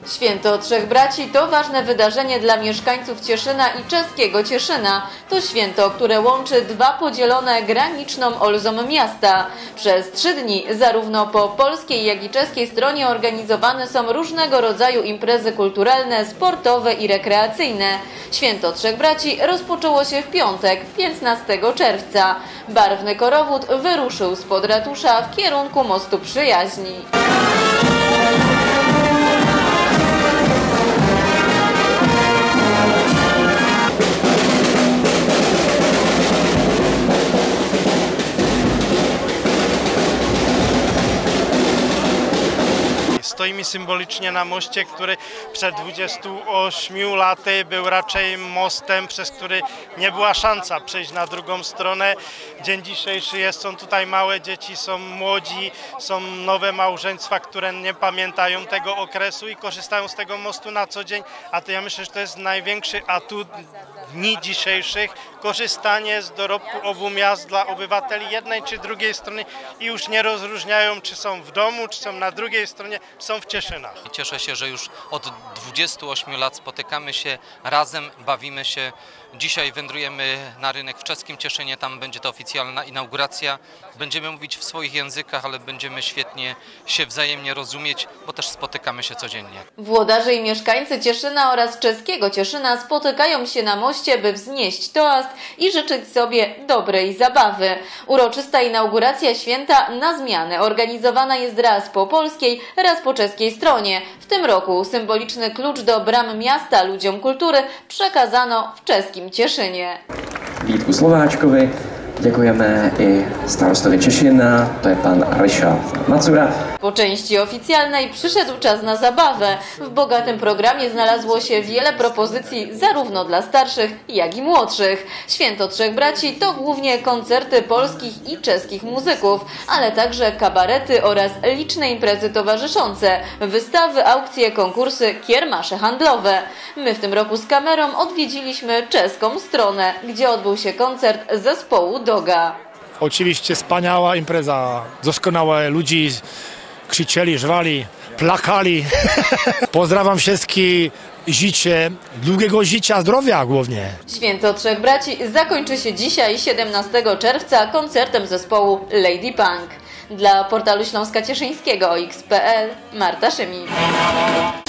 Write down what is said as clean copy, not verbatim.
Święto Trzech Braci to ważne wydarzenie dla mieszkańców Cieszyna i czeskiego Cieszyna. To święto, które łączy dwa podzielone graniczną Olzą miasta. Przez 3 dni zarówno po polskiej, jak i czeskiej stronie organizowane są różnego rodzaju imprezy kulturalne, sportowe i rekreacyjne. Święto Trzech Braci rozpoczęło się w piątek, 15 czerwca. Barwny korowód wyruszył spod ratusza w kierunku Mostu Przyjaźni. Stoimy symbolicznie na moście, który przed 28 laty był raczej mostem, przez który nie była szansa przejść na drugą stronę. Dzień dzisiejszy są tutaj małe dzieci, są młodzi, są nowe małżeństwa, które nie pamiętają tego okresu i korzystają z tego mostu na co dzień. A to ja myślę, że to jest największy atut dni dzisiejszych, korzystanie z dorobku obu miast dla obywateli jednej czy drugiej strony i już nie rozróżniają, czy są w domu, czy są na drugiej stronie, są w Cieszynach. Cieszę się, że już od 28 lat spotykamy się razem, bawimy się. Dzisiaj wędrujemy na rynek w czeskim Cieszynie, tam będzie to oficjalna inauguracja. Będziemy mówić w swoich językach, ale będziemy świetnie się wzajemnie rozumieć, bo też spotykamy się codziennie. Włodarze i mieszkańcy Cieszyna oraz czeskiego Cieszyna spotykają się na moście, by wznieść toast i życzyć sobie dobrej zabawy. Uroczysta inauguracja święta na zmianę organizowana jest raz po polskiej, raz po czeskiej stronie. W tym roku symboliczny klucz do bram miasta ludziom kultury przekazano w czeskim Cieszynie. Vítku Slováčkovi, děkujeme i starostovi Cieszyna, to jest pan Ryszard Macura. Po części oficjalnej przyszedł czas na zabawę. W bogatym programie znalazło się wiele propozycji zarówno dla starszych, jak i młodszych. Święto Trzech Braci to głównie koncerty polskich i czeskich muzyków, ale także kabarety oraz liczne imprezy towarzyszące, wystawy, aukcje, konkursy, kiermasze handlowe. My w tym roku z kamerą odwiedziliśmy czeską stronę, gdzie odbył się koncert zespołu Doga. Oczywiście wspaniała impreza, doskonałe ludzi, krzyczeli, żwali, plakali. Pozdrawiam wszystkich, życzę długiego życia, zdrowia głównie. Święto Trzech Braci zakończy się dzisiaj, 17 czerwca, koncertem zespołu Lady Punk. Dla portalu Śląska Cieszyńskiego, OX.pl, Marta Szymi.